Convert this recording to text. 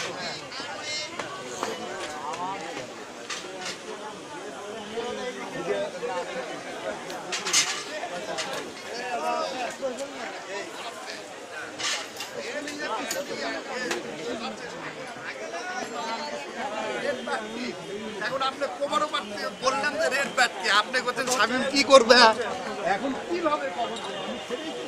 এখন আপনি কোমরও বললেন যে রেড ব্যাট কি আপনি করছেন শামীম কি করবে এখন কিভাবে